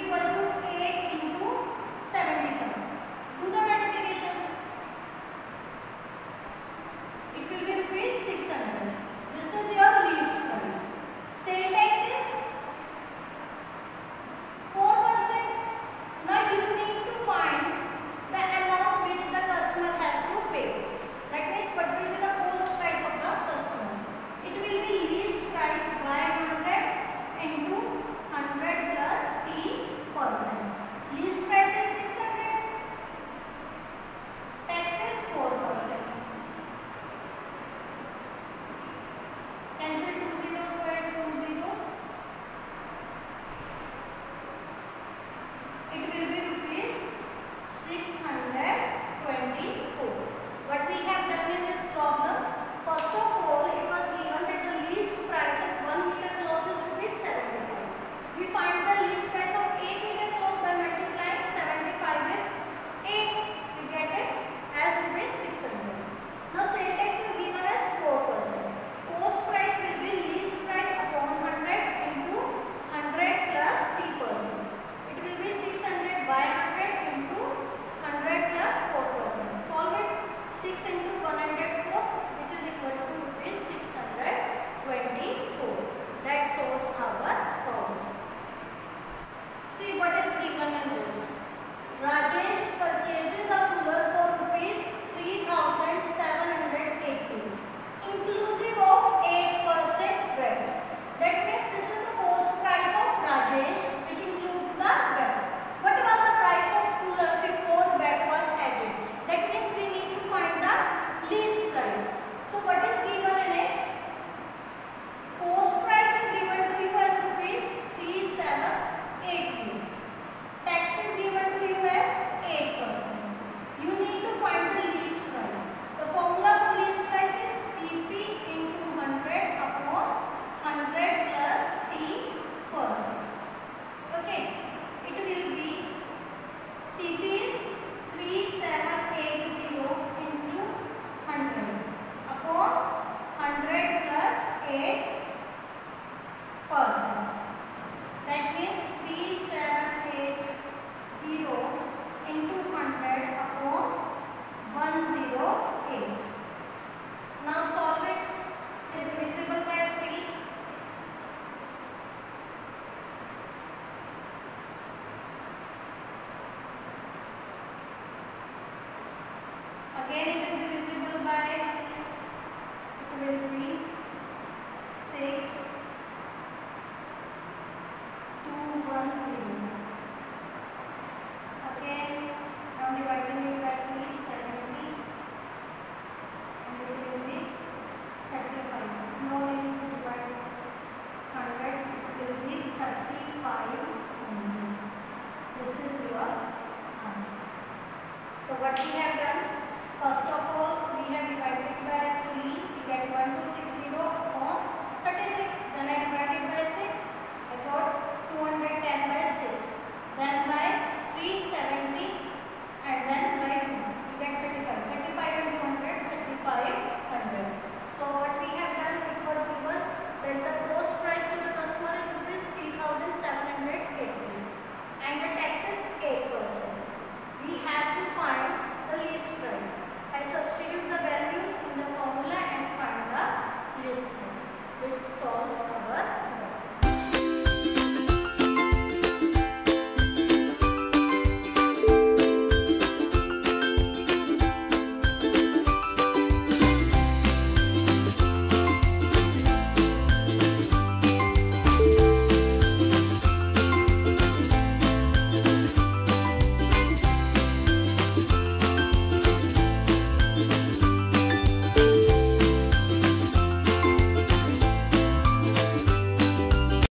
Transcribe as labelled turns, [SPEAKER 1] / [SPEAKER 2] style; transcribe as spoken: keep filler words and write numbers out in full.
[SPEAKER 1] equal to eight into seventy-five. Do the multiplication. It will be rupees six hundred. This is your least price. Sale tax is four percent. Now you need to find the amount which the customer has to pay. That means what will be the cost price of the customer. It will be least price by one hundred into one hundred plus T percent. Least price is six hundred. Tax is four percent. Cancel two zeros by two zeros. It will be rupees six hundred twenty-four. What we have done in this problem, first of all, it was given that the least price of one meter cloth is rupees seventy-five. We find the least price of eight meter cloth by multiplying seventy-five with eight. We get it as rupees six hundred. Now sale tax is given as four percent. Cost price will be least price upon one hundred into one hundred plus T percent. It will be six hundred by one hundred into one hundred plus four percent. Solve it. six into one hundred four, which is equal to rupees six hundred twenty-four. That solves our problem. See what is given in this. Rajesh purchases a cooler for rupees three thousand seven hundred eighty, inclusive of eight percent V A T. That means this is the cost price of Rajesh, which includes the V A T. What was the price of cooler before V A T was added? That means we need to find the least price. So what is given in it? Cost price is given to you as rupees three thousand seven hundred eighty. Tax is given to you as eight percent. You need to find the least price. The formula for least price is C P into one hundred upon one hundred plus T percent. Okay, it will be C P is three thousand seven hundred eighty into one hundred upon one hundred plus eight percent. That means three thousand seven hundred eighty into one hundred upon one hundred eight. Now solve it. Is divisible by three. Again it is divisible by six. It will be six, two, one, zero. Again, now dividing it by three, seventy. And it will be thirty-five. No need to divide one hundred. It will be thirty-five hundred. This is your answer. So what we have done